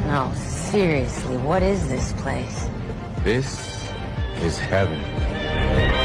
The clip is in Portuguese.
No, seriously, what is this place? This is heaven.